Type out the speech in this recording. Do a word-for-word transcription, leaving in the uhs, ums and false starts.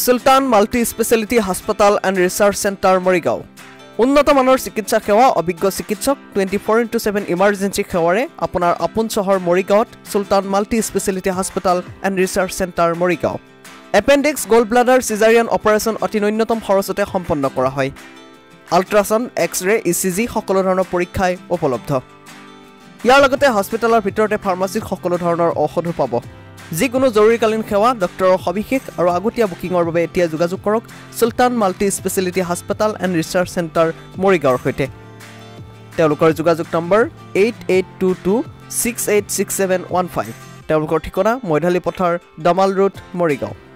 সুলতান multi speciality হাসপাতাল and research centre Morigaon উন্নত মানৰ চিকিৎসা সেৱা অভিজ্ঞ চিকিৎসক twenty four into seven emergency সেৱাৰে আপোনাৰ আপোন চহৰ মৰিগাঁৱত সুলতান মাল্টি স্পেশালিটি হাসপাতাল and research centre Morigaon appendix gall bladder caesarean operation অতি ন্যূনতম খৰচতে সম্পন্ন কৰা হয় আল্ট্ৰাছাউণ্ড এক্স-ৰে ইচিজি সকলো ধৰণৰ পৰীক্ষাই উপলব্ধ ইয়াৰ লগতে হস্পিটেলৰ ভিতৰতে ফাৰ্মাসীত সকলো ধৰণৰ ঔষধো পাব যিকোনো জৰুৰীকালীন সেৱা ডক্টৰৰ সবিশেষ আৰু আগতীয়া বুকিঙৰ বাবে এতিয়া যোগাযোগ কৰক সুলতান মাল্টি স্পেশালিটি হাসপাতাল এণ্ড ৰিচাৰ্চ চেণ্টাৰ মৰিগাঁৱৰ সৈতে তেওঁলোকৰ যোগাযোগ number eight eight two two six eight six seven one five তেওঁলোকৰ ঠিকনা মৈধালী পথাৰ দমাল ৰোড মৰিগাঁও